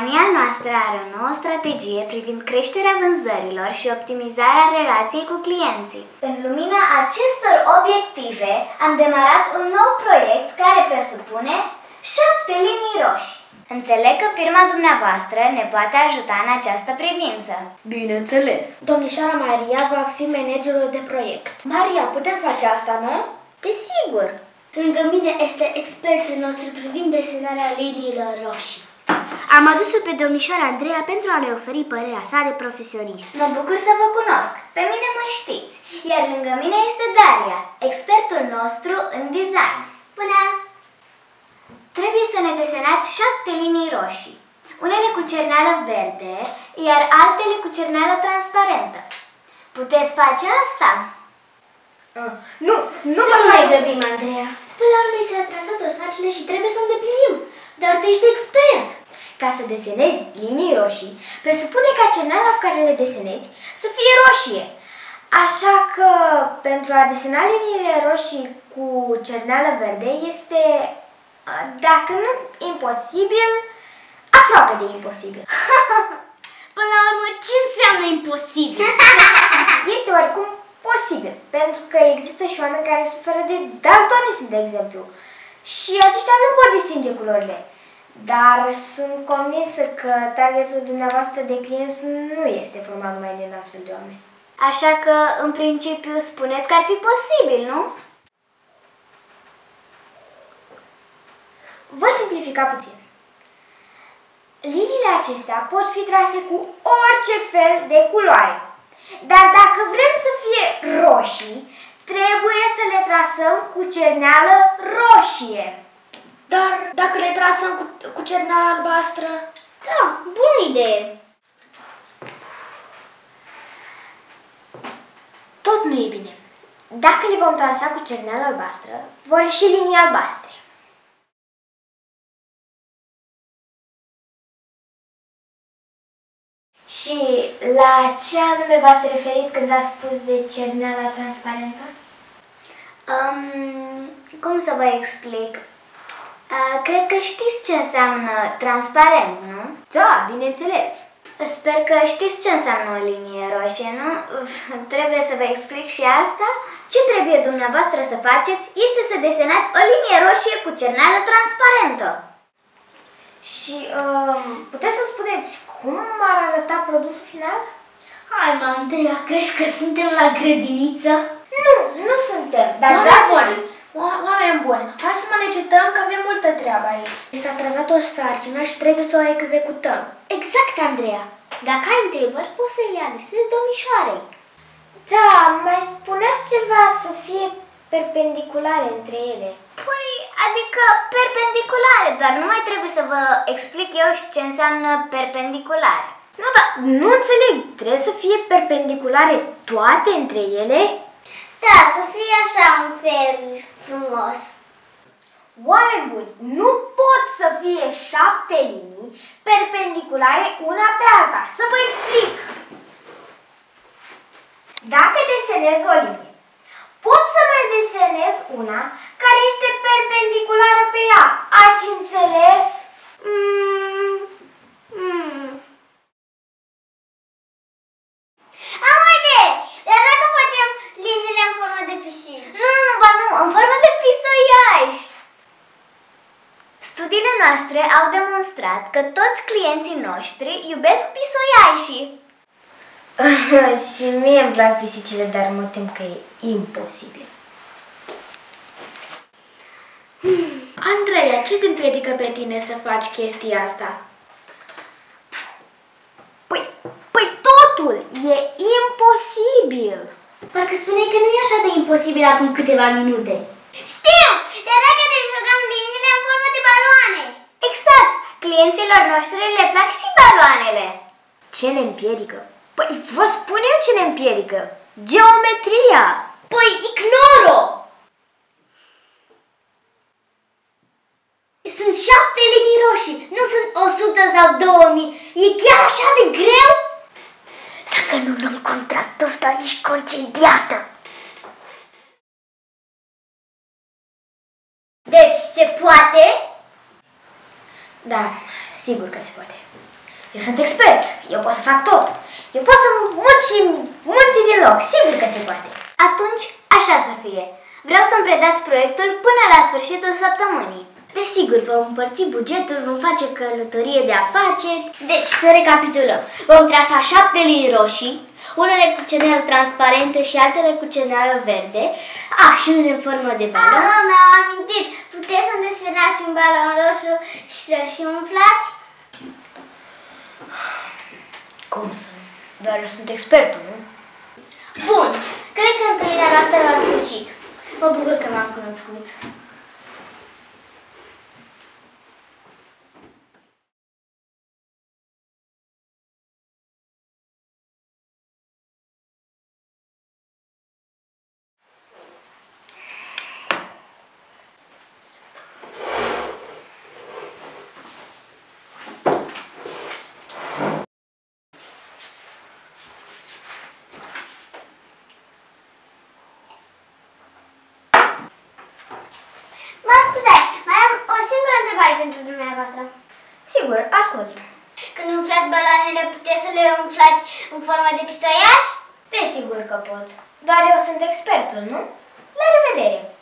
Compania noastră are o nouă strategie privind creșterea vânzărilor și optimizarea relației cu clienții. În lumina acestor obiective, am demarat un nou proiect care presupune 7 linii roșii. Înțeleg că firma dumneavoastră ne poate ajuta în această privință. Bineînțeles. Domnișoara Maria va fi managerul de proiect. Maria, putem face asta, nu? Desigur! Lângă mine este expertul nostru privind desenarea liniilor roșii. Am adus-o pe domnișoara Andreea pentru a ne oferi părerea sa de profesionist. Mă bucur să vă cunosc. Pe mine mă știți. Iar lângă mine este Daria, expertul nostru în design. Bună! Trebuie să ne desenați 7 linii roșii. Unele cu cerneală verde, iar altele cu cerneală transparentă. Puteți face asta? Nu vă mai grăbim, Andreea. Până la urmă s-a trasat o sarcină și trebuie să o îndeplinim. Dar tu ești expert. Ca să desenezi linii roșii, presupune ca cerneala cu care le desenezi să fie roșie. Așa că pentru a desena liniile roșii cu cerneală verde este, dacă nu imposibil, aproape de imposibil. Până la urmă, ce înseamnă imposibil? Este oricum posibil, pentru că există și oameni care suferă de daltonism, de exemplu. Și aceștia nu pot distinge culorile. Dar sunt convinsă că targetul dumneavoastră de clienți nu este format numai din astfel de oameni. Așa că, în principiu, spuneți că ar fi posibil, nu? Voi simplifica puțin. Liniile acestea pot fi trase cu orice fel de culoare. Dar dacă vrem să fie roșii, trebuie să le trasăm cu cerneală roșie. Dar dacă le trasăm cu cerneală albastră? Da, bună idee! Tot nu e bine. Dacă le vom transa cu cerneală albastră, vor ieși linii albastre. Și la ce anume v-ați referit când ați spus de cerneala transparentă? Cum să vă explic? Cred că știți ce înseamnă transparent, nu? Da, bineînțeles. Sper că știți ce înseamnă o linie roșie, nu? Trebuie să vă explic și asta? Ce trebuie dumneavoastră să faceți este să desenați o linie roșie cu cerneală transparentă. Și puteți să spuneți cum ar arăta produsul final? Hai, mă, Andreea, crezi că suntem la grădiniță? Nu suntem, dar vreau să știți. Oameni buni, hai să manecetăm că avem multă treabă aici. Mi s-a trăzat o sarcină și trebuie să o executăm. Exact, Andreea. Dacă ai întrebări, poți să le adresezi domnișoarei. Da, mai spuneați ceva să fie perpendiculare între ele. Păi, adică perpendiculare, doar nu mai trebuie să vă explic eu ce înseamnă perpendiculare. Nu, dar nu înțeleg. Trebuie să fie perpendiculare toate între ele? Da, să fie așa un fel frumos. Oameni buni, nu pot să fie 7 linii perpendiculare una pe alta. Să vă explic. Dacă desenez o linie, pot să mai desenez una care este perpendiculară pe ea. Ați înțeles? Am o idee! Dar dacă facem liniile în formă de pisici? Nu, în formă de pisoiași! Studiile noastre au demonstrat că toți clienții noștri iubesc pisoiașii. Și mie îmi plac pisicile, dar mă tem că e imposibil. Andreea, ce te împiedică pe tine să faci chestia asta? Păi totul e imposibil. Parcă spuneai că nu e așa de imposibil acum câteva minute. Știu! Dar dacă desenăm liniile în formă de baloane. Exact! Clienților noștri le plac și baloanele. Ce ne împiedică? Păi vă spun eu ce ne împiedică. Geometria. Păi ignoro! Sunt 7 linii roșii, nu sunt 100 sau 2000. E chiar așa de greu? Dacă nu luăm contractul ăsta, ești concediată. Deci, se poate? Da, sigur că se poate. Eu sunt expert, eu pot să fac tot. Eu pot să mut și munții din loc, sigur că se poate. Atunci, așa să fie. Vreau să-mi predați proiectul până la sfârșitul săptămânii. Desigur, vom împărți bugetul, vom face călătorie de afaceri. Deci, să recapitulăm. Vom trasa 7 linii roșii, unele cu ceneală transparentă și altele cu ceneală verde. Și unele în formă de balon. Mi-am amintit. Puteți să-mi desenați un balon roșu și să-l și umflați? Cum să nu? Doar eu sunt expertul, nu? Bun, cred că întâlnirea noastră la sfârșit. Mă bucur că m-am cunoscut. Pentru dumneavoastră. Sigur, ascult. Când umflați baloanele, puteți să le umflați în formă de pistoiaș? Desigur că pot. Doar eu sunt expertul, nu? La revedere!